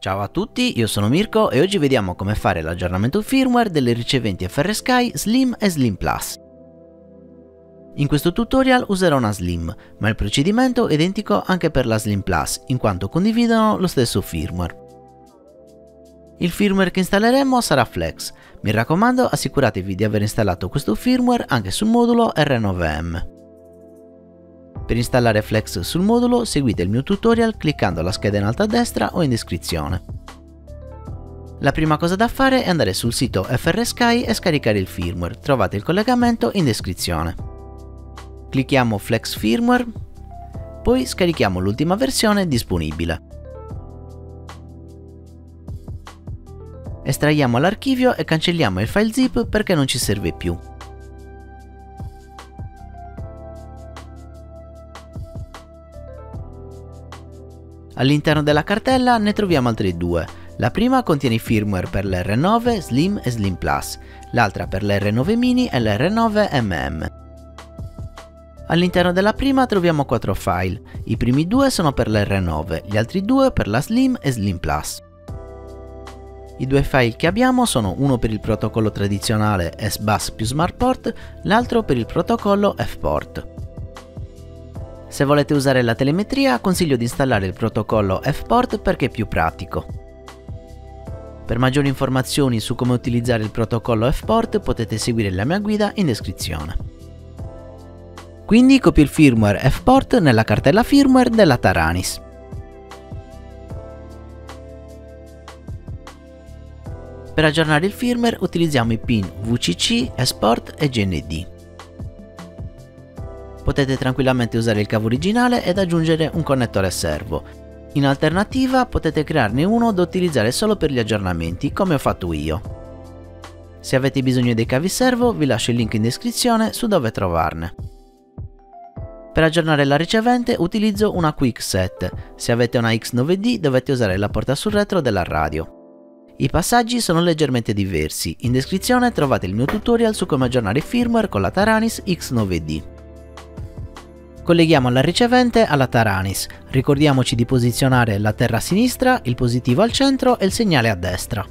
Ciao a tutti, io sono Mirko e oggi vediamo come fare l'aggiornamento firmware delle riceventi FrSky Slim e Slim Plus. In questo tutorial userò una Slim, ma il procedimento è identico anche per la Slim Plus, in quanto condividono lo stesso firmware. Il firmware che installeremo sarà Flex. Mi raccomando, assicuratevi di aver installato questo firmware anche sul modulo R9M. Per installare Flex sul modulo seguite il mio tutorial cliccando la scheda in alto a destra o in descrizione. La prima cosa da fare è andare sul sito FrSky e scaricare il firmware, trovate il collegamento in descrizione. Clicchiamo Flex Firmware, poi scarichiamo l'ultima versione disponibile. Estraiamo l'archivio e cancelliamo il file zip perché non ci serve più. All'interno della cartella ne troviamo altre due. La prima contiene i firmware per l'R9, Slim e Slim Plus, l'altra per l'R9 Mini e l'R9MM. All'interno della prima troviamo 4 file, i primi due sono per l'R9, gli altri due per la Slim e Slim Plus. I due file che abbiamo sono uno per il protocollo tradizionale S-Bus più SmartPort, l'altro per il protocollo F-Port. Se volete usare la telemetria consiglio di installare il protocollo F-Port perché è più pratico. Per maggiori informazioni su come utilizzare il protocollo F-Port potete seguire la mia guida in descrizione. Quindi copio il firmware F-Port nella cartella firmware della Taranis. Per aggiornare il firmware utilizziamo i pin VCC, S-Port e GND. Potete tranquillamente usare il cavo originale ed aggiungere un connettore servo. In alternativa potete crearne uno da utilizzare solo per gli aggiornamenti, come ho fatto io. Se avete bisogno dei cavi servo vi lascio il link in descrizione su dove trovarne. Per aggiornare la ricevente utilizzo una QuickSet. Se avete una X9D dovete usare la porta sul retro della radio. I passaggi sono leggermente diversi. In descrizione trovate il mio tutorial su come aggiornare il firmware con la Taranis X9D. Colleghiamo la ricevente alla Taranis, ricordiamoci di posizionare la terra a sinistra, il positivo al centro e il segnale a destra.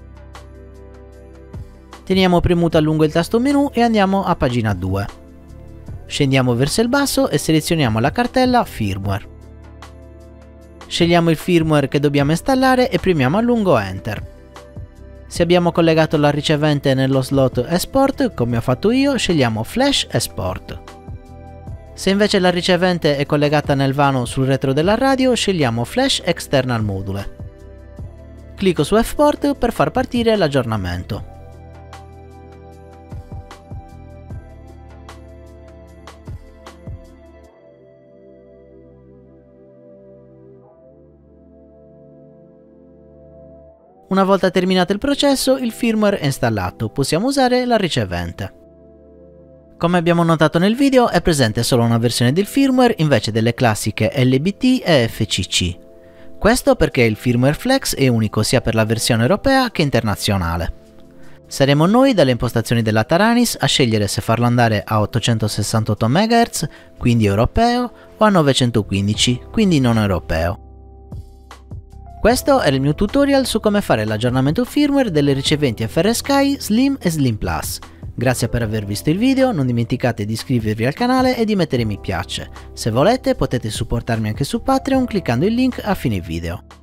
Teniamo premuto a lungo il tasto menu e andiamo a pagina 2. Scendiamo verso il basso e selezioniamo la cartella Firmware. Scegliamo il firmware che dobbiamo installare e premiamo a lungo Enter. Se abbiamo collegato la ricevente nello slot Export, come ho fatto io, scegliamo Flash Export. Se invece la ricevente è collegata nel vano sul retro della radio, scegliamo Flash External Module. Clicco su F-Port per far partire l'aggiornamento. Una volta terminato il processo, il firmware è installato, possiamo usare la ricevente. Come abbiamo notato nel video, è presente solo una versione del firmware invece delle classiche LBT e FCC. Questo perché il firmware Flex è unico sia per la versione europea che internazionale. Saremo noi dalle impostazioni della Taranis a scegliere se farlo andare a 868 MHz, quindi europeo, o a 915, quindi non europeo. Questo era il mio tutorial su come fare l'aggiornamento firmware delle riceventi FrSky Slim e Slim Plus. Grazie per aver visto il video, non dimenticate di iscrivervi al canale e di mettere mi piace. Se volete potete supportarmi anche su Patreon cliccando il link a fine video.